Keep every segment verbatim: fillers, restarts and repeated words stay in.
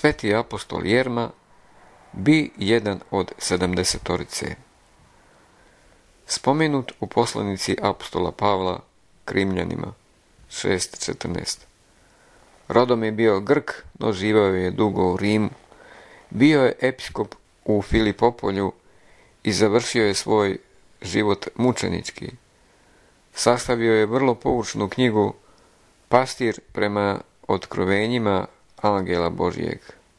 Sveti apostol Jerma bi jedan od sedamdesetorice. Spomenut u poslanici apostola Pavla k Rimljanima šest četrnaest. Rodom je bio Grk, no živao je dugo u Rimu. Bio je episkop u Filipopolju i završio je svoj život mučenički. Sastavio je vrlo poučnu knjigu Pastir prema otkrovenjima angela Božijeg.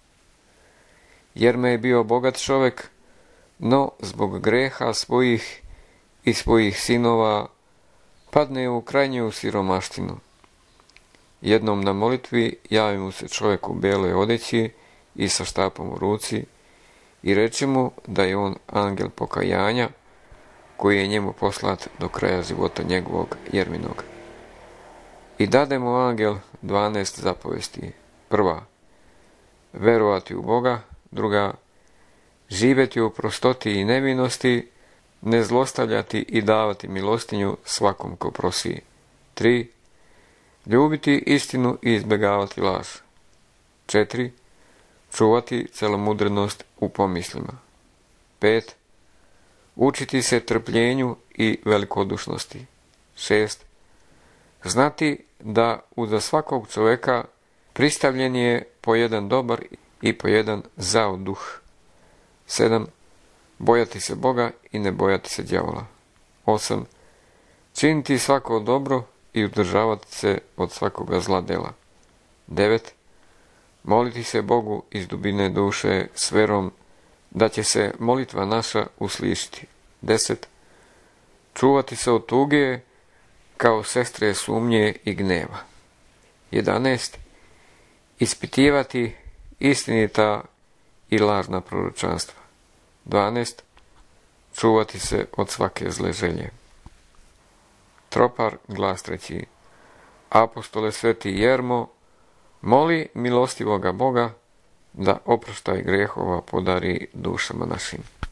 Jerma je bio bogat čovjek, no zbog greha svojih i svojih sinova padne u krajnju siromaštinu. Jednom na molitvi javi mu se čovjek u beloj odeći i sa štapom u ruci i reče mu da je on angel pokajanja koji je njemu poslat do kraja života njegovog Jerminog. I dade mu angel dvanaest zapovesti. Prva, verovati u Boga. Druga, živjeti u prostoti i nevinosti, ne zlostavljati i davati milostinju svakom ko prosi. Tri, ljubiti istinu i izbjegavati laž. Četiri, čuvati celomudrenost u pomislima. Pet, učiti se trpljenju i velikodušnosti. Šest, znati da uza svakog čovjeka pristavljen je po jedan dobar i po jedan zao duh. Sedam, bojati se Boga i ne bojati se đavola. Osam, činiti svako dobro i uzdržavati se od svakoga zla dela. Devet, moliti se Bogu iz dubine duše s verom da će se molitva naša uslišiti. Deset, čuvati se od tuge kao sestre sumnje i gneva. Jedanaest, ispitivati istinita i lažna proročanstva. Dvanaest, čuvati se od svake zle želje. Tropar, glas treći. Apostole sveti Jermo, moli milostivoga Boga da oproštaj grehova podari dušama našim.